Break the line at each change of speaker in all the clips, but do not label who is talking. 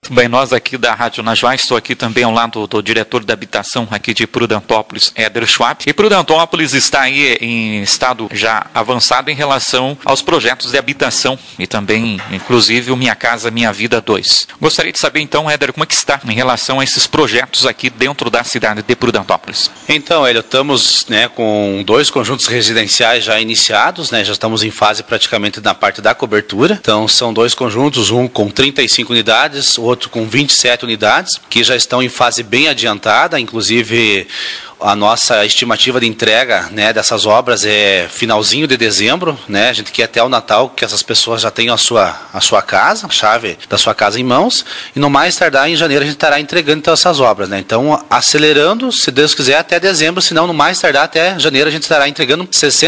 Muito bem, nós aqui da Rádio Najuá, estou aqui também ao lado do diretor da habitação aqui de Prudentópolis, Éder Schwab. E Prudentópolis está aí em estado já avançado em relação aos projetos de habitação e também, inclusive, o Minha Casa Minha Vida 2. Gostaria de saber então, Éder, como é que está em relação a esses projetos aqui dentro da cidade de Prudentópolis?
Então, Hélio, estamos com 2 conjuntos residenciais já iniciados, já estamos em fase praticamente na parte da cobertura. Então, são 2 conjuntos, um com 35 unidades, o outro com 27 unidades, que já estão em fase bem adiantada, inclusive a nossa estimativa de entrega dessas obras é finalzinho de dezembro, A gente quer até o Natal que essas pessoas já tenham a sua casa, a chave da sua casa em mãos, e no mais tardar em janeiro a gente estará entregando então essas obras, Então, acelerando, se Deus quiser, até dezembro, senão no mais tardar até janeiro a gente estará entregando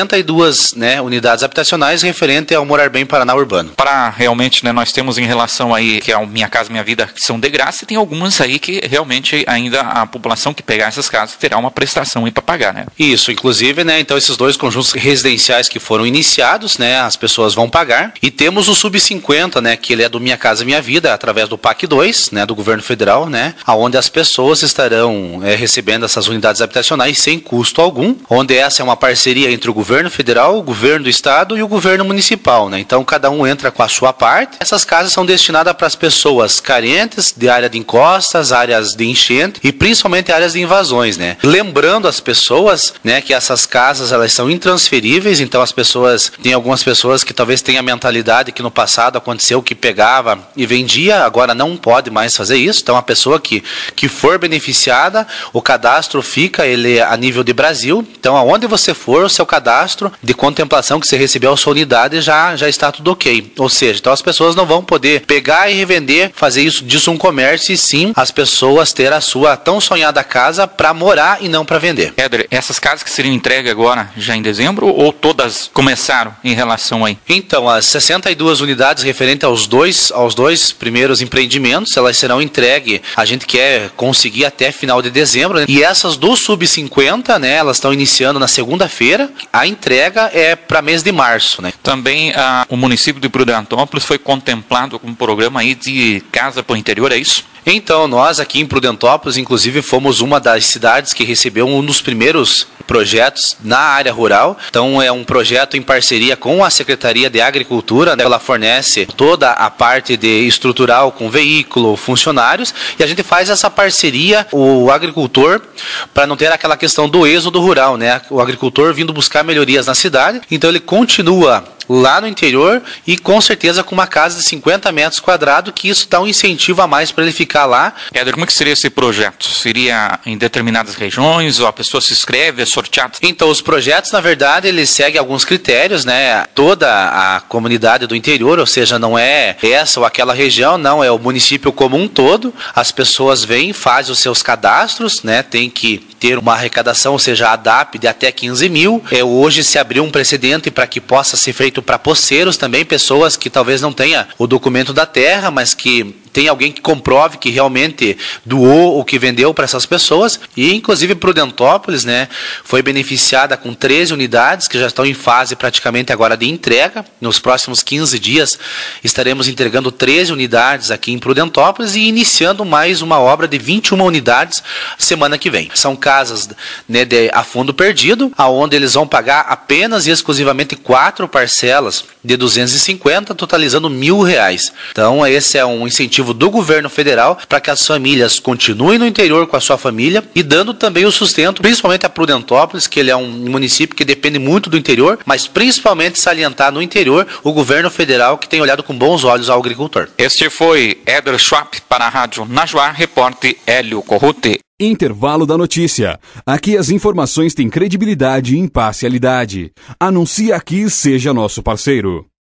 62 unidades habitacionais referente ao Morar Bem Paraná Urbano.
Para realmente, nós temos em relação aí, que é o Minha Casa Minha Vida, que são de graça, e tem algumas aí que realmente ainda a população que pegar essas casas terá uma prestação aí para pagar,
Isso, inclusive, então esses 2 conjuntos residenciais que foram iniciados, as pessoas vão pagar. E temos o Sub-50, que ele é do Minha Casa Minha Vida, através do PAC 2, do governo federal, onde as pessoas estarão recebendo essas unidades habitacionais sem custo algum, onde essa é uma parceria entre o governo federal, o governo do estado e o governo municipal, Então cada um entra com a sua parte. Essas casas são destinadas para as pessoas carentes de área de encostas, áreas de enchente e principalmente áreas de invasões, Lembrando as pessoas, que essas casas elas são intransferíveis, então tem algumas pessoas que talvez tenham a mentalidade que no passado aconteceu que pegava e vendia, agora não pode mais fazer isso. Então a pessoa que for beneficiada, o cadastro fica a nível de Brasil. Então aonde você for, o seu cadastro de contemplação que você recebeu a sua unidade já está tudo ok. Ou seja, então as pessoas não vão poder pegar e revender, fazer disso um comércio, e sim as pessoas ter a sua tão sonhada casa para morar e não para vender.
Éder, essas casas que seriam entregues agora já em dezembro ou todas começaram em relação aí?
Então, as 62 unidades referentes aos dois primeiros empreendimentos, elas serão entregues, a gente quer conseguir até final de dezembro, E essas do Sub-50, elas estão iniciando na segunda-feira, a entrega é para mês de março,
Também o município de Prudentópolis foi contemplado com um programa aí de casa para o interior, é isso?
Então, nós aqui em Prudentópolis, inclusive, fomos uma das cidades que recebeu um dos primeiros projetos na área rural. Então, é um projeto em parceria com a Secretaria de Agricultura, Ela fornece toda a parte de estrutural com veículo, funcionários, e a gente faz essa parceria, o agricultor, para não ter aquela questão do êxodo rural, O agricultor vindo buscar melhorias na cidade, então ele continua lá no interior e com certeza com uma casa de 50 metros quadrados, que isso dá um incentivo a mais para ele ficar lá.
Éder, como é que seria esse projeto? Seria em determinadas regiões ou a pessoa se inscreve, é sorteado?
Então, os projetos, na verdade, eles seguem alguns critérios, Toda a comunidade do interior, ou seja, não é essa ou aquela região, não, é o município como um todo. As pessoas vêm, fazem os seus cadastros, Tem que ter uma arrecadação, ou seja, a ADAP de até 15 mil. Hoje se abriu um precedente para que possa ser feito para poceiros também, pessoas que talvez não tenham o documento da terra, mas que tem alguém que comprove que realmente doou ou que vendeu para essas pessoas. E inclusive Prudentópolis, foi beneficiada com 13 unidades que já estão em fase praticamente agora de entrega. Nos próximos 15 dias estaremos entregando 13 unidades aqui em Prudentópolis e iniciando mais uma obra de 21 unidades semana que vem. São casas a fundo perdido, aonde eles vão pagar apenas e exclusivamente 4 parcelas de 250, totalizando R$1.000. Então esse é um incentivo do governo federal para que as famílias continuem no interior com a sua família e dando também o sustento, principalmente a Prudentópolis, que ele é um município que depende muito do interior, mas principalmente salientar no interior o governo federal que tem olhado com bons olhos ao agricultor.
Este foi Éder Schwab para a Rádio Najuá, repórter Hélio Corrute.
Intervalo da notícia. Aqui as informações têm credibilidade e imparcialidade. Anuncie aqui e seja nosso parceiro.